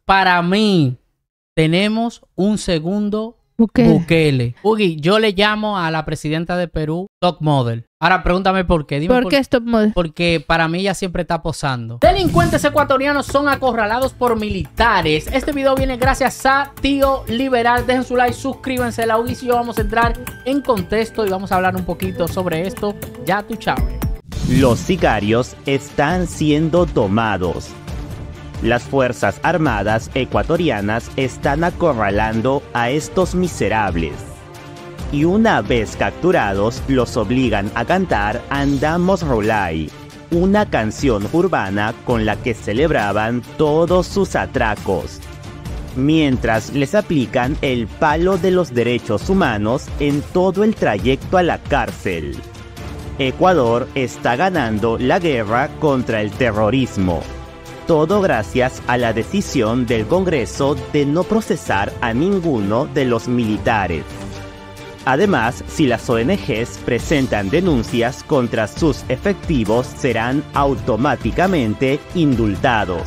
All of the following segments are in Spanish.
para mí, tenemos un segundo Bukele. Ugi, yo le llamo a la presidenta de Perú top model. Ahora pregúntame por qué. Dime ¿Por qué es top model? Porque para mí ella siempre está posando. Delincuentes ecuatorianos son acorralados por militares. Este video viene gracias a Tío Liberal. Dejen su like, suscríbanse. La Ugi y yo vamos a entrar en contexto y vamos a hablar un poquito sobre esto. Ya tú, chao. Los sicarios están siendo tomados. Las Fuerzas Armadas ecuatorianas están acorralando a estos miserables. Y una vez capturados, los obligan a cantar Andamos Rolay, una canción urbana con la que celebraban todos sus atracos, mientras les aplican el palo de los derechos humanos en todo el trayecto a la cárcel. Ecuador está ganando la guerra contra el terrorismo. Todo gracias a la decisión del Congreso de no procesar a ninguno de los militares. Además, si las ONGs presentan denuncias contra sus efectivos, serán automáticamente indultados.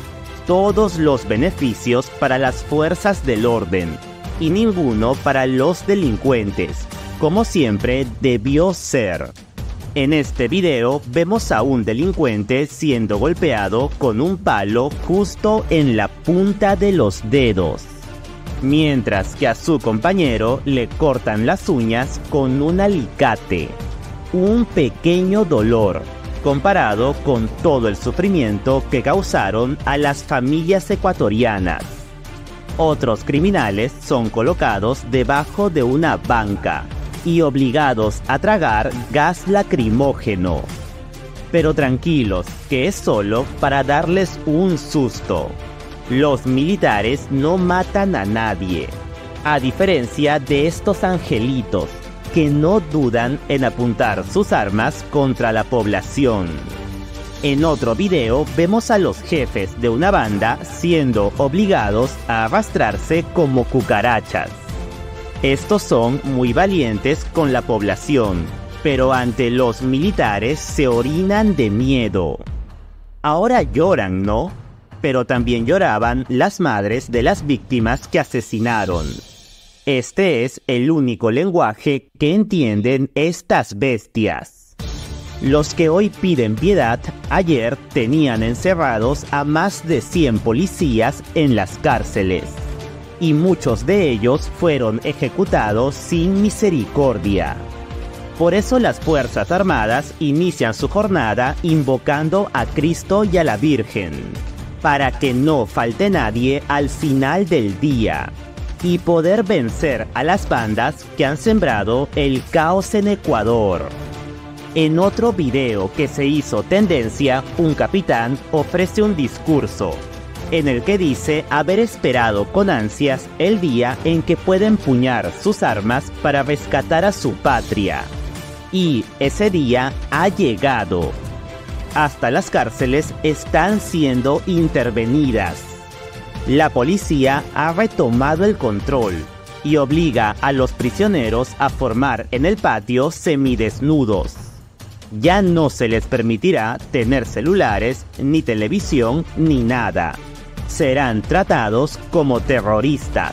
Todos los beneficios para las fuerzas del orden y ninguno para los delincuentes, como siempre debió ser. En este video vemos a un delincuente siendo golpeado con un palo justo en la punta de los dedos, mientras que a su compañero le cortan las uñas con un alicate. Un pequeño dolor, comparado con todo el sufrimiento que causaron a las familias ecuatorianas. Otros criminales son colocados debajo de una banca y obligados a tragar gas lacrimógeno. Pero tranquilos, que es solo para darles un susto. Los militares no matan a nadie, a diferencia de estos angelitos, que no dudan en apuntar sus armas contra la población. En otro video vemos a los jefes de una banda siendo obligados a arrastrarse como cucarachas. Estos son muy valientes con la población, pero ante los militares se orinan de miedo. Ahora lloran, ¿no? Pero también lloraban las madres de las víctimas que asesinaron. Este es el único lenguaje que entienden estas bestias. Los que hoy piden piedad, ayer tenían encerrados a más de 100 policías en las cárceles. Y muchos de ellos fueron ejecutados sin misericordia. Por eso las Fuerzas Armadas inician su jornada invocando a Cristo y a la Virgen, para que no falte nadie al final del día, y poder vencer a las bandas que han sembrado el caos en Ecuador. En otro video que se hizo tendencia, un capitán ofrece un discurso, en el que dice haber esperado con ansias el día en que pueda empuñar sus armas para rescatar a su patria. Y ese día ha llegado. Hasta las cárceles están siendo intervenidas. La policía ha retomado el control y obliga a los prisioneros a formar en el patio semidesnudos. Ya no se les permitirá tener celulares, ni televisión, ni nada. Serán tratados como terroristas.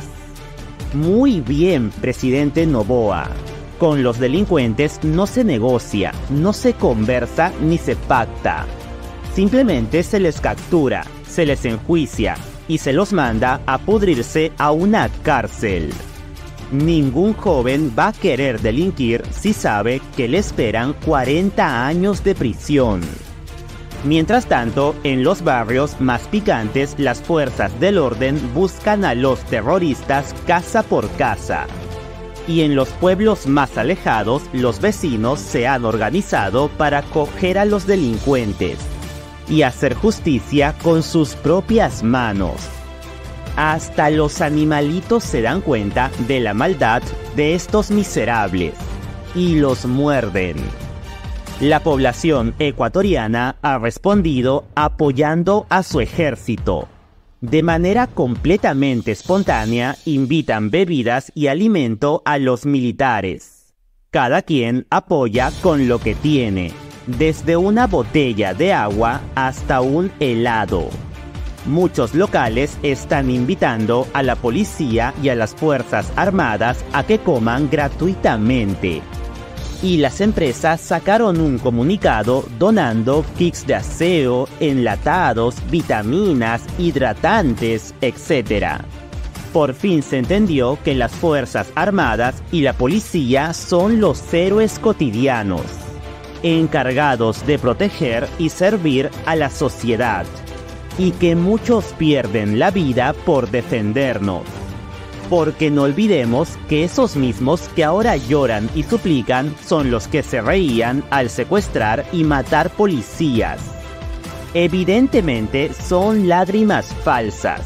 Muy bien, presidente Noboa. Con los delincuentes no se negocia, no se conversa ni se pacta. Simplemente se les captura, se les enjuicia y se los manda a pudrirse a una cárcel. Ningún joven va a querer delinquir si sabe que le esperan 40 años de prisión. Mientras tanto, en los barrios más picantes, las fuerzas del orden buscan a los terroristas casa por casa. Y en los pueblos más alejados, los vecinos se han organizado para coger a los delincuentes y hacer justicia con sus propias manos. Hasta los animalitos se dan cuenta de la maldad de estos miserables y los muerden. La población ecuatoriana ha respondido apoyando a su ejército. De manera completamente espontánea, invitan bebidas y alimento a los militares. Cada quien apoya con lo que tiene, desde una botella de agua hasta un helado. Muchos locales están invitando a la policía y a las fuerzas armadas a que coman gratuitamente. Y las empresas sacaron un comunicado donando kits de aseo, enlatados, vitaminas, hidratantes, etc. Por fin se entendió que las fuerzas armadas y la policía son los héroes cotidianos, encargados de proteger y servir a la sociedad, y que muchos pierden la vida por defendernos. Porque no olvidemos que esos mismos que ahora lloran y suplican son los que se reían al secuestrar y matar policías. Evidentemente son lágrimas falsas.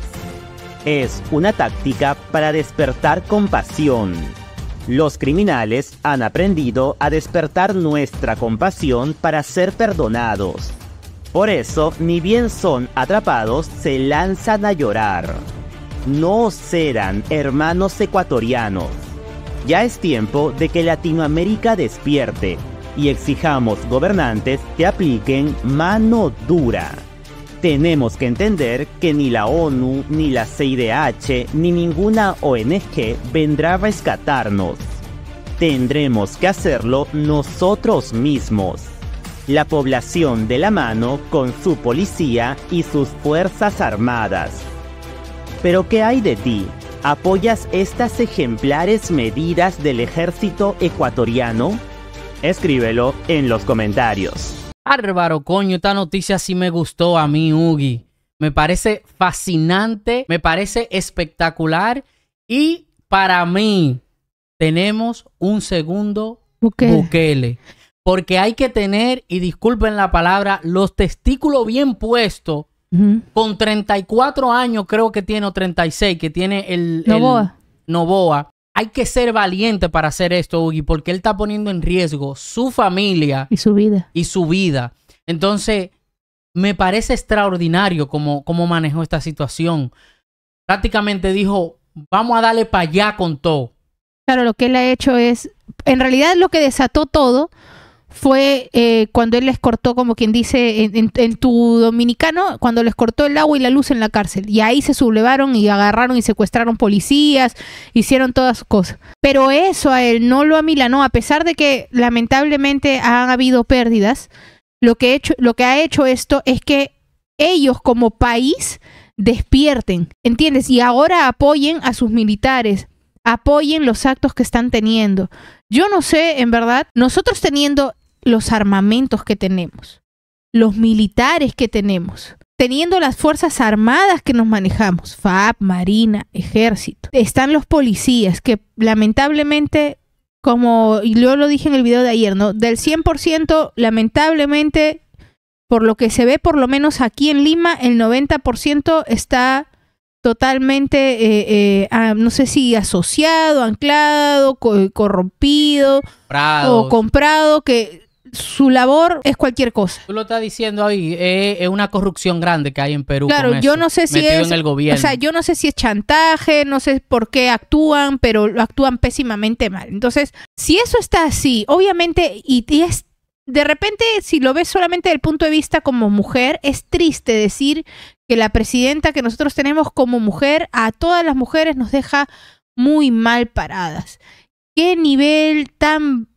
Es una táctica para despertar compasión. Los criminales han aprendido a despertar nuestra compasión para ser perdonados. Por eso, ni bien son atrapados, se lanzan a llorar. No serán hermanos ecuatorianos. Ya es tiempo de que Latinoamérica despierte y exijamos gobernantes que apliquen mano dura. Tenemos que entender que ni la ONU, ni la CIDH, ni ninguna ONG vendrá a rescatarnos. Tendremos que hacerlo nosotros mismos. La población de la mano con su policía y sus fuerzas armadas. ¿Pero qué hay de ti? ¿Apoyas estas ejemplares medidas del ejército ecuatoriano? Escríbelo en los comentarios. Bárbaro, coño, esta noticia sí me gustó a mí, Hugi. Me parece fascinante, me parece espectacular y para mí tenemos un segundo Bukele. Porque hay que tener, y disculpen la palabra, los testículos bien puestos. Con 34 años creo que tiene, o 36, que tiene el Noboa. Hay que ser valiente para hacer esto, Hugi, porque él está poniendo en riesgo su familia y su vida. Entonces, me parece extraordinario cómo manejó esta situación. Prácticamente dijo, vamos a darle para allá con todo. Claro, lo que él ha hecho es, en realidad lo que desató todo fue cuando él les cortó, como quien dice, en tu dominicano, cuando les cortó el agua y la luz en la cárcel. Y ahí se sublevaron y agarraron y secuestraron policías, hicieron todas sus cosas. Pero eso a él no lo amilanó, a pesar de que lamentablemente han habido pérdidas. Lo que ha hecho esto es que ellos como país despierten, ¿entiendes? Y ahora apoyen a sus militares, apoyen los actos que están teniendo. Yo no sé, en verdad, nosotros teniendo los armamentos que tenemos, los militares que tenemos, teniendo las fuerzas armadas que nos manejamos, FAP, Marina, Ejército, están los policías que lamentablemente, como yo lo dije en el video de ayer, ¿no? Del 100%, lamentablemente, por lo que se ve, por lo menos aquí en Lima, el 90% está totalmente, no sé si asociado, anclado, corrompido o comprado, que su labor es cualquier cosa. Tú lo estás diciendo ahí, es una corrupción grande que hay en Perú. Claro, con yo eso, no sé si es, en el gobierno. O sea, yo no sé si es chantaje, no sé por qué actúan, pero lo actúan pésimamente mal. Entonces, si eso está así, obviamente, y es de repente, si lo ves solamente desde el punto de vista como mujer, es triste decir que la presidenta que nosotros tenemos como mujer, a todas las mujeres nos deja muy mal paradas. ¿Qué nivel tan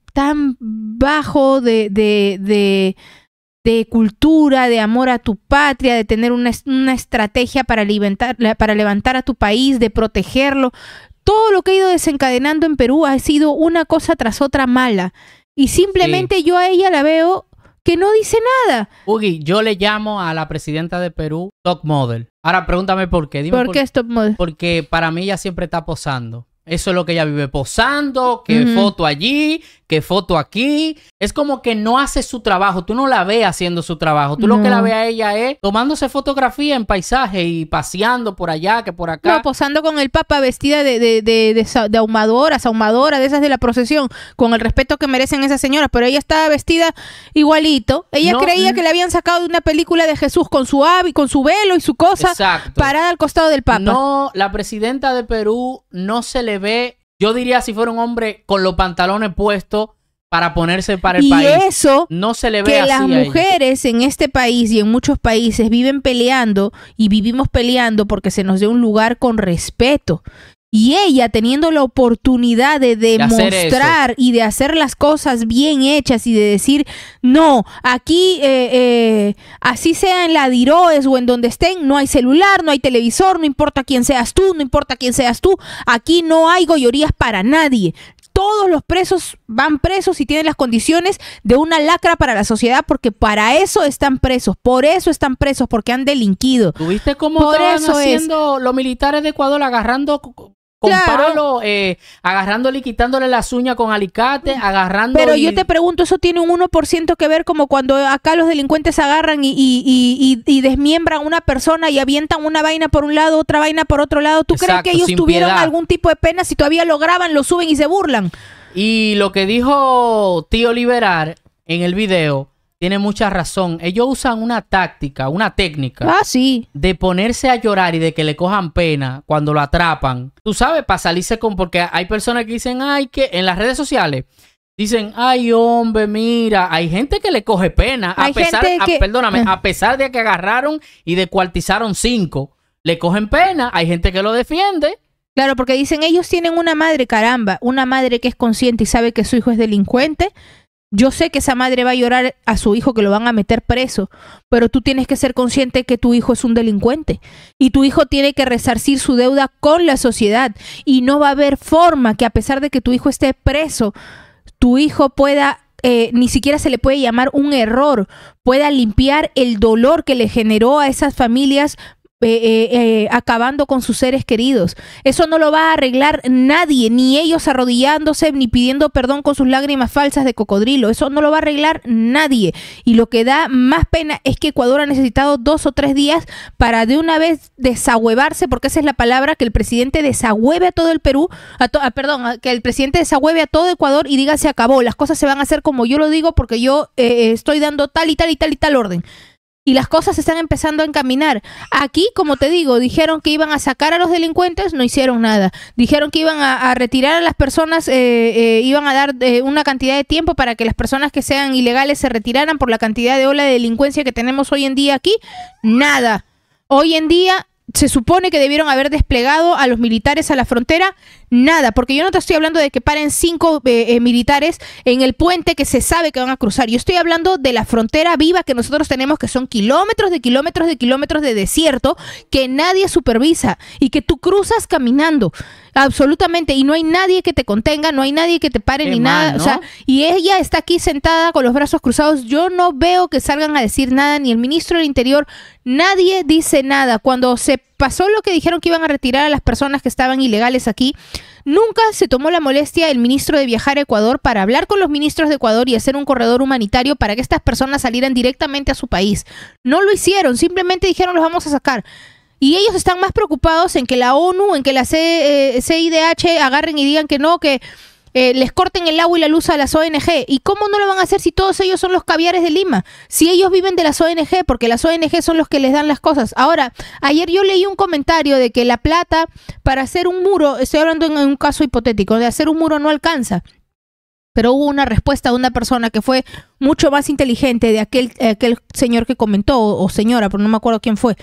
bajo de cultura, de amor a tu patria, de tener una estrategia para levantar a tu país, de protegerlo? Todo lo que ha ido desencadenando en Perú ha sido una cosa tras otra mala. Y simplemente yo a ella la veo que no dice nada. Hugi, yo le llamo a la presidenta de Perú top model. Ahora pregúntame por qué. Dime ¿Por qué es top model? Porque para mí ella siempre está posando. Eso es lo que ella vive, posando, que foto allí, que foto aquí. Es como que no hace su trabajo. Tú no la ves haciendo su trabajo. Tú lo que la ves a ella es tomándose fotografía en paisaje y paseando por allá, que por acá. No, posando con el Papa vestida de ahumadora, de esas de la procesión, con el respeto que merecen esas señoras. Pero ella estaba vestida igualito. Ella creía que le habían sacado de una película de Jesús con su con su velo y su cosa. Exacto. Parada al costado del Papa. No, la presidenta de Perú no se le ve, yo diría si fuera un hombre con los pantalones puestos, para ponerse para el y país. eso No se le ve que así las a ella. mujeres en este país y en muchos países viven peleando y vivimos peleando porque se nos dé un lugar con respeto. Y ella teniendo la oportunidad de hacer demostrar y de hacer las cosas bien hechas y de decir, no, aquí así sea en la Diroes o en donde estén, no hay celular, no hay televisor, no importa quién seas tú, no importa quién seas tú, aquí no hay gollerías para nadie. Todos los presos van presos y tienen las condiciones de una lacra para la sociedad porque para eso están presos, por eso están presos, porque han delinquido. ¿Tuviste cómo Por estaban eso haciendo los militares de Ecuador agarrando con Claro. palo, agarrándole y quitándole las uñas con alicate, agarrando... Pero yo te pregunto, ¿eso tiene un 1% que ver como cuando acá los delincuentes agarran y desmiembran a una persona y avientan una vaina por un lado, otra vaina por otro lado? ¿Tú crees Exacto, que ellos sin tuvieron piedad. algún tipo de pena si todavía lo graban, lo suben y se burlan? Y lo que dijo Tío Liberal en el video tiene mucha razón. Ellos usan una táctica, una técnica Ah, sí. de ponerse a llorar y de que le cojan pena cuando lo atrapan. Tú sabes, para salirse con... Porque hay personas que dicen, ay, que en las redes sociales dicen, ay, hombre, mira, hay gente que le coge pena. Hay gente que- Perdóname, a pesar de que agarraron y descuartizaron 5, le cogen pena. Hay gente que lo defiende. Claro, porque dicen, ellos tienen una madre, caramba, una madre que es consciente y sabe que su hijo es delincuente. Yo sé que esa madre va a llorar a su hijo que lo van a meter preso, pero tú tienes que ser consciente que tu hijo es un delincuente y tu hijo tiene que resarcir su deuda con la sociedad y no va a haber forma que a pesar de que tu hijo esté preso, tu hijo pueda, ni siquiera se le puede llamar un error, pueda limpiar el dolor que le generó a esas familias acabando con sus seres queridos. Eso no lo va a arreglar nadie, ni ellos arrodillándose ni pidiendo perdón con sus lágrimas falsas de cocodrilo. Eso no lo va a arreglar nadie. Y lo que da más pena es que Ecuador ha necesitado 2 o 3 días para de una vez desahuevarse, porque esa es la palabra, que el presidente desahueve a todo el Perú, que el presidente desahueve a todo Ecuador y diga se acabó, las cosas se van a hacer como yo lo digo porque yo estoy dando tal y tal y tal y tal orden. Y las cosas se están empezando a encaminar. Aquí, como te digo, dijeron que iban a sacar a los delincuentes, no hicieron nada. Dijeron que iban a retirar a las personas, iban a dar una cantidad de tiempo para que las personas que sean ilegales se retiraran por la cantidad de ola de delincuencia que tenemos hoy en día aquí. Nada. Hoy en día se supone que debieron haber desplegado a los militares a la frontera. Nada, porque yo no te estoy hablando de que paren 5 militares en el puente que se sabe que van a cruzar. Yo estoy hablando de la frontera viva que nosotros tenemos, que son kilómetros de kilómetros de kilómetros de desierto que nadie supervisa y que tú cruzas caminando. Absolutamente, y no hay nadie que te contenga, no hay nadie que te pare Qué ni mal, nada, ¿no? o sea, y ella está aquí sentada con los brazos cruzados. Yo no veo que salgan a decir nada, ni el ministro del Interior, nadie dice nada. Cuando se pasó lo que dijeron que iban a retirar a las personas que estaban ilegales aquí, nunca se tomó la molestia el ministro de viajar a Ecuador para hablar con los ministros de Ecuador y hacer un corredor humanitario para que estas personas salieran directamente a su país. No lo hicieron, simplemente dijeron los vamos a sacar. Y ellos están más preocupados en que la ONU, en que la CIDH agarren y digan que no, que les corten el agua y la luz a las ONG. ¿Y cómo no lo van a hacer si todos ellos son los caviares de Lima? Si ellos viven de las ONG, porque las ONG son los que les dan las cosas. Ahora, ayer yo leí un comentario de que la plata para hacer un muro, estoy hablando en un caso hipotético, de hacer un muro no alcanza. Pero hubo una respuesta de una persona que fue mucho más inteligente de aquel señor que comentó, o señora, pero no me acuerdo quién fue.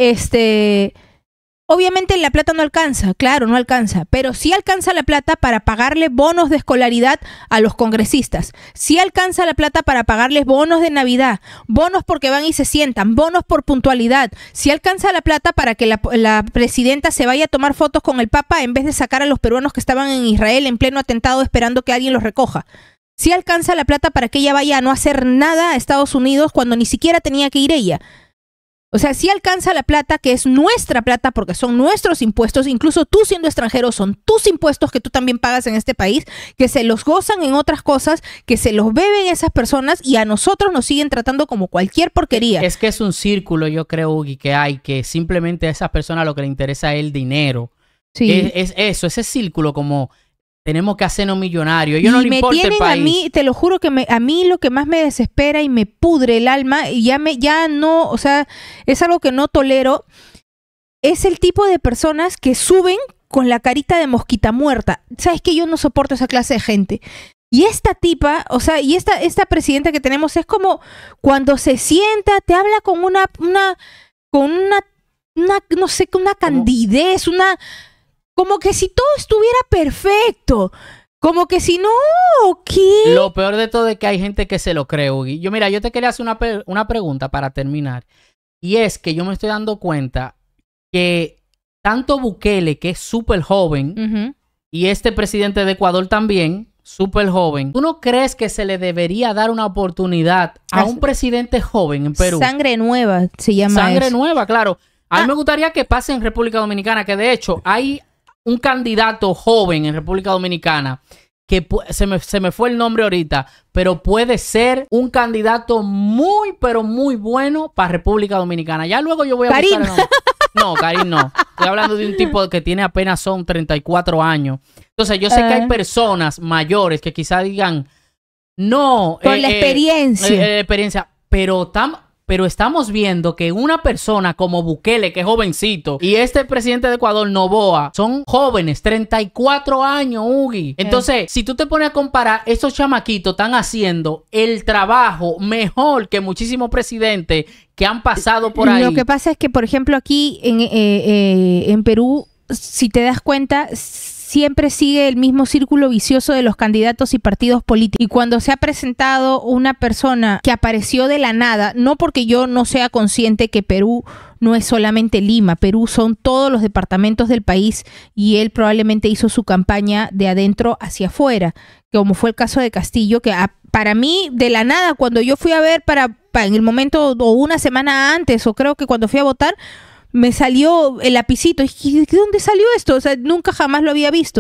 Obviamente la plata no alcanza, claro, no alcanza, pero sí alcanza la plata para pagarle bonos de escolaridad a los congresistas, sí alcanza la plata para pagarles bonos de Navidad, bonos porque van y se sientan, bonos por puntualidad, sí alcanza la plata para que la presidenta se vaya a tomar fotos con el Papa en vez de sacar a los peruanos que estaban en Israel en pleno atentado esperando que alguien los recoja. Sí alcanza la plata para que ella vaya a no hacer nada a Estados Unidos cuando ni siquiera tenía que ir ella. O sea, sí alcanza la plata, que es nuestra plata, porque son nuestros impuestos, incluso tú siendo extranjero, son tus impuestos que tú también pagas en este país, que se los gozan en otras cosas, que se los beben esas personas y a nosotros nos siguen tratando como cualquier porquería. Es que es un círculo, yo creo, Ugi, que hay, que simplemente a esas personas lo que les interesa es el dinero. Sí. Es eso, ese círculo como tenemos que hacernos millonarios. Yo no Y le me importa el tienen país. a mí, te lo juro que a mí lo que más me desespera y me pudre el alma, y ya no, o sea, es algo que no tolero, es el tipo de personas que suben con la carita de mosquita muerta. ¿Sabes qué? Yo no soporto esa clase de gente. Y esta tipa, o sea, y esta presidenta que tenemos es como cuando se sienta, te habla con una no sé, con una candidez, como que si todo estuviera perfecto. Como que si no, ¿qué? Lo peor de todo es que hay gente que se lo cree, Hugo. Yo te quería hacer una pregunta para terminar. Y es que yo me estoy dando cuenta que tanto Bukele, que es súper joven, y este presidente de Ecuador también, súper joven. ¿Tú no crees que se le debería dar una oportunidad a un presidente joven en Perú? Sangre nueva se llama Sangre eso. nueva, claro. A mí me gustaría que pase en República Dominicana, que de hecho hay un candidato joven en República Dominicana que se me fue el nombre ahorita, pero puede ser un candidato muy, pero muy bueno para República Dominicana. Ya luego yo voy a buscar el nombre. No, Karim no. Estoy hablando de un tipo que tiene apenas son 34 años. Entonces yo sé que hay personas mayores que quizás digan, no. Por la experiencia. Pero estamos viendo que una persona como Bukele, que es jovencito, y este presidente de Ecuador, Noboa, son jóvenes, 34 años, Ugi. Entonces, si tú te pones a comparar, estos chamaquitos están haciendo el trabajo mejor que muchísimos presidentes que han pasado por ahí. Lo que pasa es que, por ejemplo, aquí en Perú, si te das cuenta, siempre sigue el mismo círculo vicioso de los candidatos y partidos políticos. Y cuando se ha presentado una persona que apareció de la nada, no porque yo no sea consciente que Perú no es solamente Lima, Perú son todos los departamentos del país y él probablemente hizo su campaña de adentro hacia afuera, como fue el caso de Castillo, que para mí, de la nada, cuando yo fui a ver en el momento o una semana antes, o creo que cuando fui a votar, me salió el lapicito. ¿Y de dónde salió esto? O sea, nunca jamás lo había visto.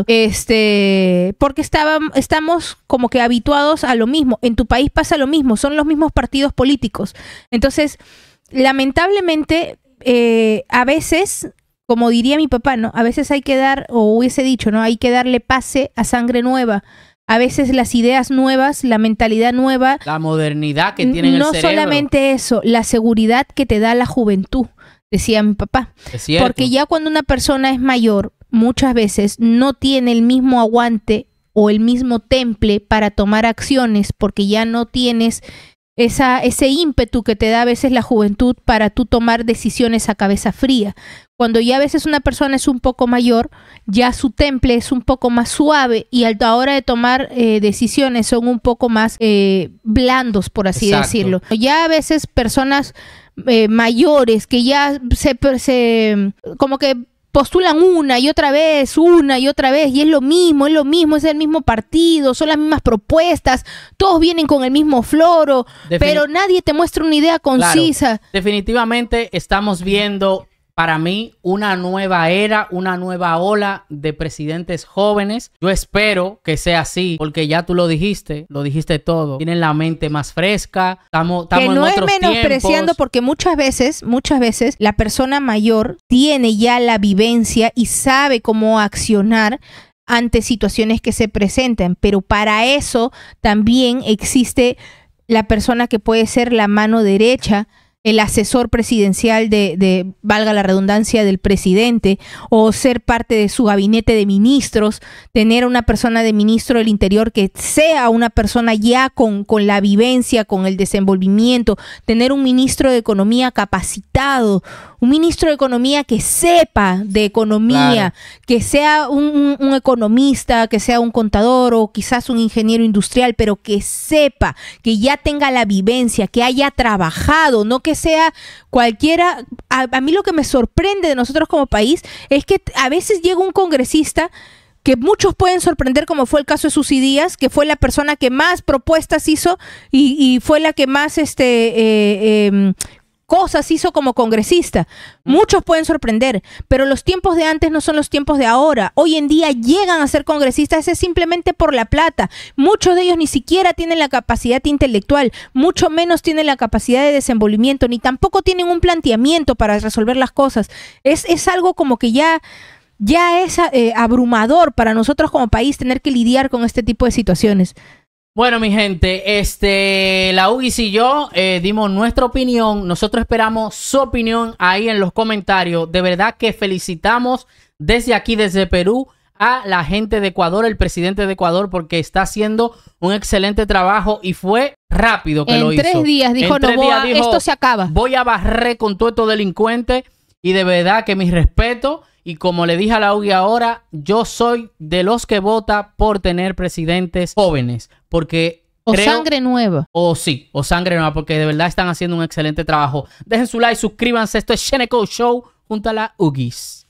Porque estamos como que habituados a lo mismo. En tu país pasa lo mismo. Son los mismos partidos políticos. Entonces, lamentablemente, a veces, como diría mi papá, ¿no? A veces hay que dar, o hubiese dicho, ¿no? Hay que darle pase a sangre nueva. A veces las ideas nuevas, la mentalidad nueva. La modernidad que tiene en el cerebro. No solamente eso, la seguridad que te da la juventud. Decía mi papá. Es cierto. Porque ya cuando una persona es mayor, muchas veces no tiene el mismo aguante o el mismo temple para tomar acciones, porque ya no tienes ese ímpetu que te da a veces la juventud para tú tomar decisiones a cabeza fría. Cuando ya a veces una persona es un poco mayor, ya su temple es un poco más suave y a la hora de tomar decisiones son un poco más blandos, por así decirlo. Ya a veces personas mayores que ya se como que postulan una y otra vez, y es lo mismo, es el mismo partido, son las mismas propuestas, todos vienen con el mismo floro, pero nadie te muestra una idea concisa. Claro, definitivamente estamos viendo, para mí, una nueva era, una nueva ola de presidentes jóvenes. Yo espero que sea así, porque ya tú lo dijiste todo. Tienen la mente más fresca, estamos que no en otros es menospreciando tiempos. Porque muchas veces la persona mayor tiene ya la vivencia y sabe cómo accionar ante situaciones que se presentan, pero para eso también existe la persona que puede ser la mano derecha, el asesor presidencial de valga la redundancia, del presidente, o ser parte de su gabinete de ministros, tener una persona de ministro del Interior que sea una persona ya con la vivencia, con el desenvolvimiento, tener un ministro de Economía capacitado, un ministro de Economía que sepa de economía, claro, que sea un economista, que sea un contador o quizás un ingeniero industrial, pero que sepa, que ya tenga la vivencia, que haya trabajado, no que sea cualquiera. A mí lo que me sorprende de nosotros como país es que a veces llega un congresista que muchos pueden sorprender, como fue el caso de Susy Díaz, que fue la persona que más propuestas hizo y fue la que más cosas hizo como congresista. Muchos pueden sorprender, pero los tiempos de antes no son los tiempos de ahora. Hoy en día llegan a ser congresistas es simplemente por la plata. Muchos de ellos ni siquiera tienen la capacidad intelectual, mucho menos tienen la capacidad de desenvolvimiento, ni tampoco tienen un planteamiento para resolver las cosas. Es algo como que ya es abrumador para nosotros como país tener que lidiar con este tipo de situaciones. Bueno, mi gente, la Ugis y yo dimos nuestra opinión. Nosotros esperamos su opinión ahí en los comentarios. De verdad que felicitamos desde aquí, desde Perú, a la gente de Ecuador, el presidente de Ecuador, porque está haciendo un excelente trabajo y fue rápido que lo hizo. En 3 días dijo Noboa, esto se acaba. Voy a barrer con todos estos delincuentes y de verdad que mis respetos. Y como le dije a la UGI ahora, yo soy de los que vota por tener presidentes jóvenes, porque sangre nueva. O sangre nueva, porque de verdad están haciendo un excelente trabajo. Dejen su like, suscríbanse. Esto es Sheneco Show junto a la UGIs.